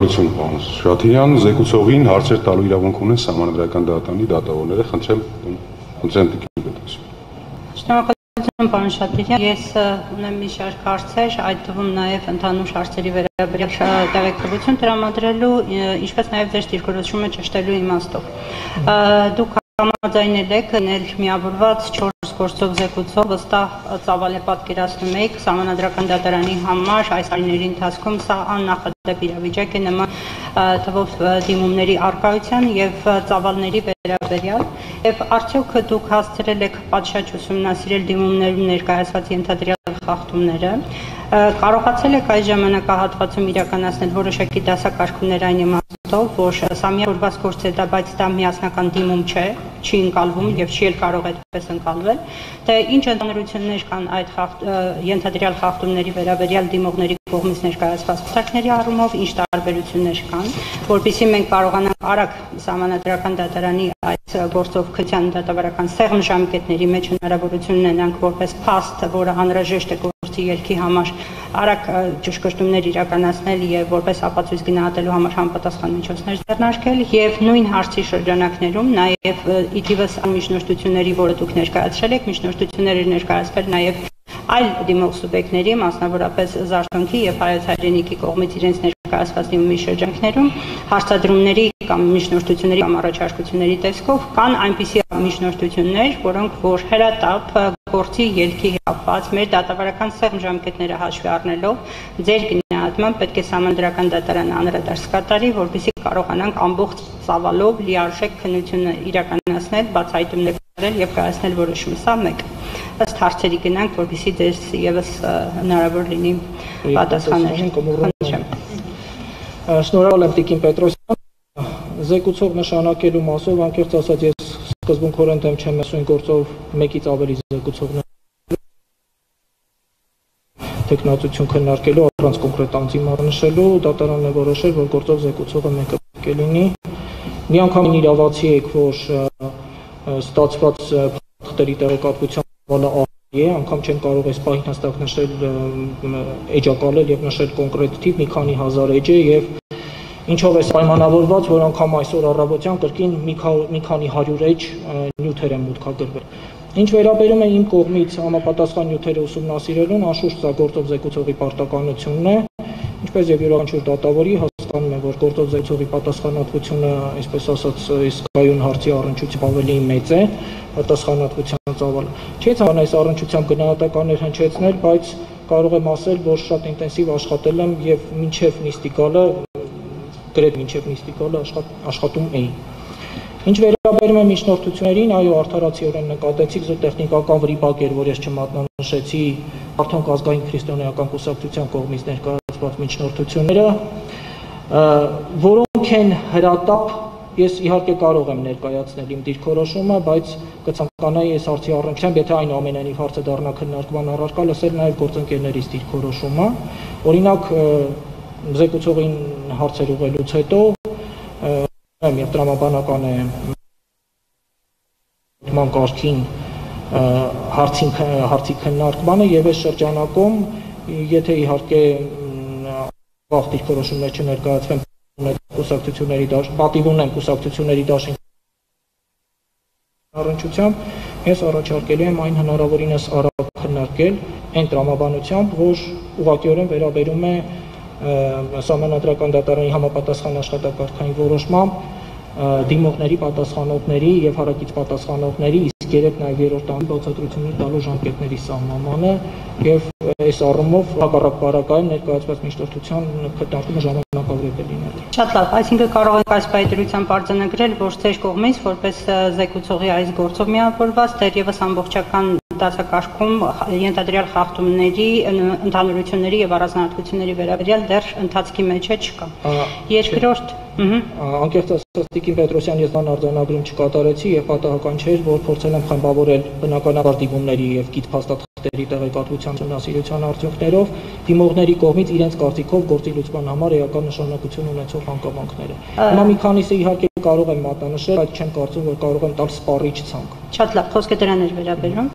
Շաթիրյան զեկուցողին հարցեր տալու իրավունք ունեն Սահմանադրական դատարանի դատավորները, խնդրեմ տիկին պետություն։ Շնորհակալություն պարոն Շաթիրյան, ես ունեմ մի շարք հարցեր, այդ թվում նաև ընդհանուր հարցերի վերաբերյալ տեղեկատվություն տրամադրելու, ինչպես նաև ձեր դիրքորոշումը ճշտելու իմաստով։ Դուք համաձայնել եք միավորված 4 գործով զեկուցող վստահ ծավալ է պատկերացնում եք Սահմանադրական դատարանի համար այս տարիների ընթացքում սա աննախադեպ իրավիճակ է նման թվով դիմումների առկայության եւ ծավալների վերաբերյալ եւ արդյոք դուք հասցրել եք պատշաճ ուսումնասիրել դիմումներում ներկայացված ենթադրյալ խախտումները կարողացել եք այս ժամանակահատվածում իրականացնել որոշակի դասակարգումներ այն իմաստով, որ սա միավորված գործ է դա, բայց դա միասնական դիմում չէ, չի ընկալվում եւ չի էլ կարող այդպես ընկալվել, թե ինչ ընդհանրություններ կան այդ ենթադրյալ խախտումների վերաբերյալ դիմողների կողմից ներկայացված փաստարկների առումով, ինչ տարբերություններ կան, որովհետեւ մենք կարողանանք արագ Սահմանադրական դատարանի այս գործով քրթյան դատավարական սեղմ ժամկետների մեջ հնարավորություն ունենանք որպես փաստ, որը անհրաժեշտ է գործի ելքի համար արագ ճշգրտումներ իրականացնել եւ որպես ապացույց գնահատելու համար համապատասխան միջոցներ ձեռնարկել եւ նույն հարցի շրջանակներում նաեւ իդիվս միջնորդությունների, որը դուք ներկայացրել եք, միջնորդությունները ներկայացվել նաեւ այլ դիմող սուբյեկտների, մասնավորապես Զարթոնքի եւ Հայոց հայրենիքի կողմից իրենց ներկայացված դիմումի շրջանակներում հարցադրումների կամ միջնորդությունների կամ առաջարկությունների տեսքով կան այնպիսի միջնորդություններ, որոնք որ հրատապ գործի ելքի կապված մեր դատավարական սեղմ ժամկետները հաշվի առնելով ձեր գնահատմամբ պետք է Սահմանադրական դատարանը անդրադարձ կատարի, որպեսզի կարողանանք ամբողջ ծավալով լիարժեք քննությունը իրականացնել, բացահայտումներ կատարել եւ կայացնել որոշում։ Սա մեկ ըստ հարցերի գնանք, որպեսզի ձեզ եւս հնարավոր լինի պատասխանել։ Շնորհակալ եմ Տիկին Պետրոսյան, զեկուցող նշանակելու մասով անկեղծ ասած ես սկզբունքորեն դեմ չեմ ասում գործով մեկից ավելի զեկուցողներ տեխնացություն քննարկելու առանց կոնկրետ անձի նշելու, դատարանն է որոշել, որ գործով զեկուցողը մեկը պետք է լինի։ Մի անգամ իրավացի եք, որ ստացված փաստերի տեղեկատվության ծավալը է, անգամ չեմ կարող այս պահին հստակ նշել, էջակալել եւ նշել կոնկրետ թիվ, մի քանի հազար էջ է եւ ինչով է պայմանավորված, որ անգամ այսօր առավոտյան կրկին մի քանի 100 էջ նյութեր են մուտքագրվել։ Ինչ վերաբերում է իմ կողմից համապատասխան նյութերը ուսումնասիրելուն, անշուշտ սա գործով զեկուցողի պարտականությունն է, ինչպես եւ յուրաքանչյուր դատավորի հասկանում է, որ գործով զեկուցողի պատասխանատվությունը, այսպես ասած, իսկայուն հարցի առնչությամբ ավելի մեծ է, պատասխանատվության ծավալը։ Չի ցան այս առնչությամբ գնահատականներ հնչեցնել, բայց կարող եմ ասել, որ շատ ինտենսիվ աշխատել եմ եւ մինչեւ նիստիկալը, գրեթե մինչեւ նիստիկալը աշխատում էի։ Ինչ վերաբերում է միջնորդություններին, այո, արդարացիորեն նկատեցիք զոոտեխնիկական վրիպակ էր, որ ես չմատնանշեցի Արթոնք ազգային քրիստոնեական կուսակցության կողմից ներկայացված միջնորդությունները, որոնք են հրատապ, ես իհարկե կարող եմ ներկայացնել իմ դիրքորոշումը, բայց կցանկանայի այս հարցի առնչությամբ, եթե այնուամենայնիվ հարցը դառնա քննարկման առարկա, լսել նաև գործընկերներից դիրքորոշումը, օրինակ զեկուցողին հարցեր ուղղելուց հետո եւ տրամաբանական է կարգին հարցի քննարկմանը եւ այս շրջանակում եթե իհարկե վաղ դիրքորոշումներ չներկայացվեն կուսակցությունների պատիվ ունեն կուսակցությունների դաշինք առնչությամբ ես առաջարկելու եմ այն հնարավորինս արագ քննարկել այն տրամաբանությամբ, որ ուղղակիորեն վերաբերում է Սահմանադրական դատարանի համապատասխան աշխատակարգային որոշմամբ դիմողների, պատասխանողների եւ հարակից պատասխանողների, իսկ երեք նաեւ երրորդ անգամ բացատրություններ տալու ժամկետների սահմանը եւ այս առումով հակառակ բարակային ներկայացված միջնորդության քննարկումը ժամանակավորել է լինել։ Շատ լավ, այսինքն կարող եք այս պայծրությամբ արձանագրել, որ ձեր կողմից որպես զեկուցողի այս գործով միավորված դեռևս ամբողջական դասակարգում ենթադրյալ խախտումների, ընդհանրությունների եւ առանձնահատկությունների վերաբերյալ դեռ ընթացքի մեջ չկա։ Երկրորդ անկեղծ ասած Տիկին Պետրոսյան ես բան արձանագրում չկատարեցի եւ պատահական չէր, որ փորձել եմ խմբավորել բնականաբար դիմումների եւ գիծ փաստաթղթերի տեղեկատվության ուսումնասիրության արդյունքներով դիմողների կողմից իրենց կարծիքով գործի լուծման համար էական նշանակություն ունեցող հանգամանքները։ Հիմա մի քանիսը իհարկե կարող եմ մատնանշել, բայց չեմ կարծում, որ կարող եմ տալ սպառիչ ցանկ։ Շատ լավ, խոսքը դրան էր վերաբերում։